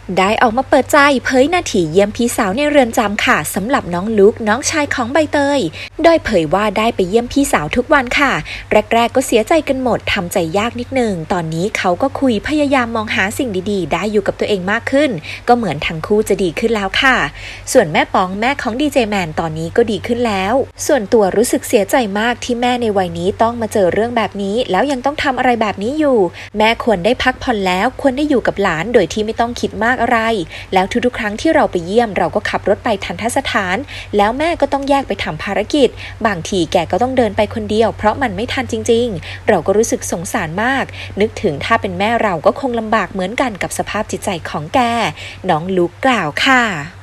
ได้ออกมาเปิดใจเผยนาทีเยี่ยมพี่สาวในเรือนจำค่ะสำหรับน้องลุคน้องชายของใบเตยโดยเผยว่าได้ไปเยี่ยมพี่สาวทุกวันค่ะแรกๆก็เสียใจกันหมดทำใจยากนิดนึงตอนนี้เขาก็คุยพยายามมองหาสิ่งดีๆได้อยู่กับตัวเองมากขึ้นก็เหมือนทั้งคู่จะดีขึ้นแล้วค่ะส่วนแม่ป๋องแม่ของดีเจแมนตอนนี้ก็ดีขึ้นแล้วส่วนตัวรู้สึกเสียใจมากที่แม่ในวัยนี้ต้องมาเจอเรื่องแบบนี้แล้วยังต้องทำอะไรแบบนี้อยู่แม่ควรได้พักผ่อนแล้วควรได้อยู่กับหลานโดยที่ไม่ต้องคิดมากอะไรแล้วทุกๆครั้งที่เราไปเยี่ยมเราก็ขับรถไปทันทสถานแล้วแม่ก็ต้องแยกไปทำภารกิจบางทีแกก็ต้องเดินไปคนเดียวเพราะมันไม่ทันจริงๆเราก็รู้สึกสงสารมากนึกถึงถ้าเป็นแม่เราก็คงลำบากเหมือนกันกับสภาพจิตใจของแกน้องลุคกล่าวค่ะ